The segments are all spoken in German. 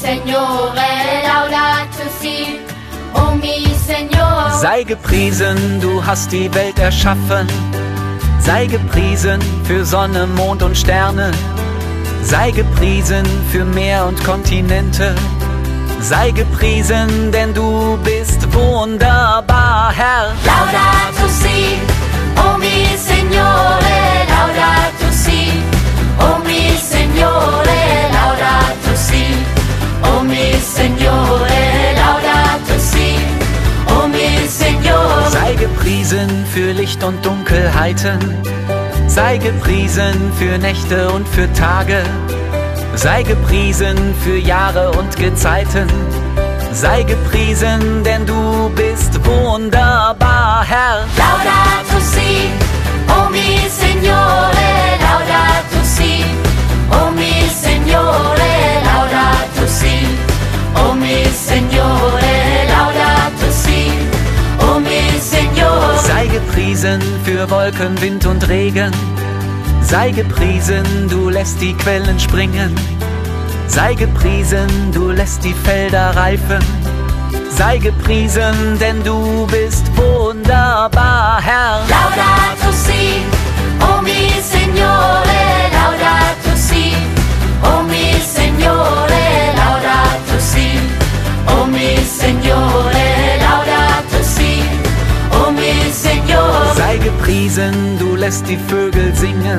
Signore, laudato si, o mi Signore. Sei gepriesen, du hast die Welt erschaffen. Sei gepriesen für Sonne, Mond und Sterne. Sei gepriesen für Meer und Kontinente. Sei gepriesen, denn du bist wunderbar, Herr. Laudato si, o mi Signore, laudato si, o mi Signore, laudato si, o mi Signore, laudato si, o mi Signore. Sei gepriesen für Licht und Dunkelheiten. Sei gepriesen für Nächte und für Tage. Sei gepriesen für Jahre und Gezeiten. Sei gepriesen, denn du bist wunderbar, Herr. Laudato si, o mi Signore, laudato si, o mi Signore, laudato si, o mi Signore, laudato si, o mi Signore. Sei gepriesen für Wolken, Wind und Regen. Sei gepriesen, du lässt die Quellen springen. Sei gepriesen, du lässt die Felder reifen. Sei gepriesen, denn du bist wunderbar, Herr. Laudato si, o mi Signore, laudato si, o mi Signore, laudato si, o mi Signore, laudato si, o mi Signore. Sei gepriesen, du lässt die Vögel singen.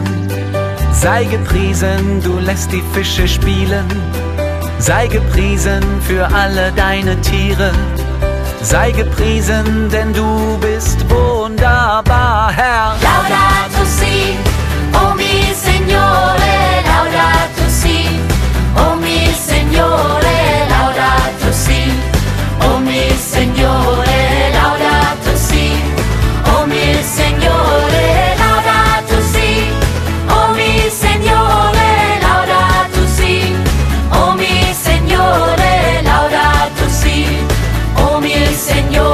Sei gepriesen, du lässt die Fische spielen. Sei gepriesen für alle deine Tiere. Sei gepriesen, denn du bist wunderbar, Herr. Laudato si, o mi Signore, laudato si, o mi Signore, laudato si, o mi Signore, laudato si, o mi Signore, laudato si, o mi Signore, laudato si, o mi Signore, laudato si, o mi Signore.